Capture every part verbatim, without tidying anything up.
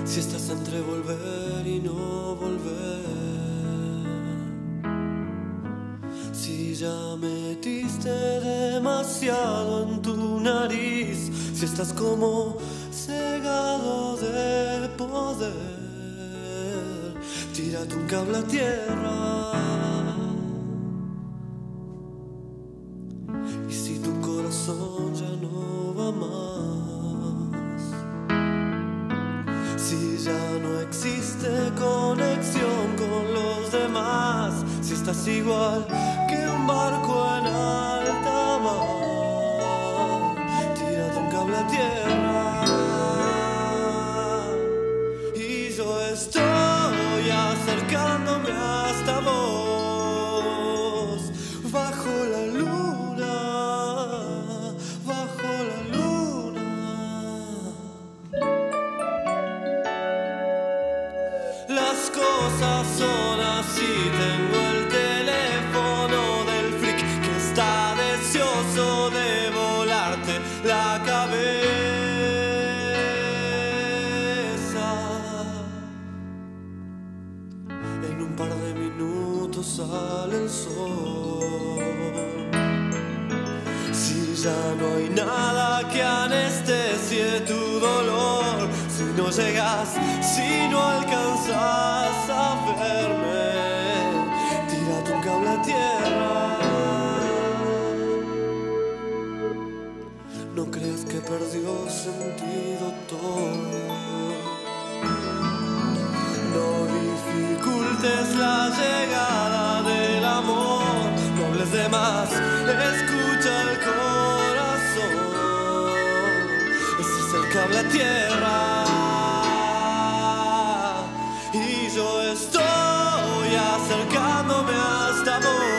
Si estás entre volver y no volver, si ya metiste demasiado en tu nariz, si estás como cegado de poder, tírate un cable a tierra. Y si tu corazón ya no va más, si ya no existe conexión con los demás, si estás igual que un barco en alta mar, tírate un cable a tierra. Y yo estoy acercándome hasta vos, bajo la luna, bajo la luna. Las cosas son así, tengo el teléfono del freak que está deseoso de volarte la cabeza. En un par de minutos sale el sol. Si ya no hay nada que anestesie tu dolor, si no llegas, si no alcanzas a verme, tírate un cable a tierra. No creas que perdió sentido todo. No dificultes la llegada del amor, no hables de más, escucha el corazón. Ese es el cable a tierra. Y yo estoy acercándome hasta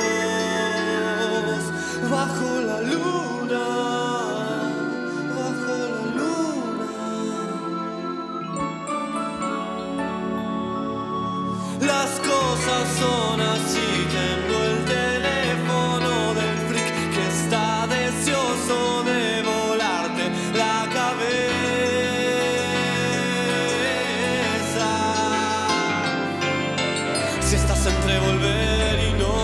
vos, bajo la luna, bajo la luna. Las cosas son así, tengo el teléfono del freak que está deseoso de volarte la cabeza. Si estás entre volver y no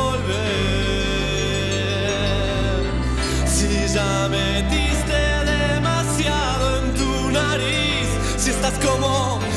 volver, si ya metiste demasiado en tu nariz, si estás como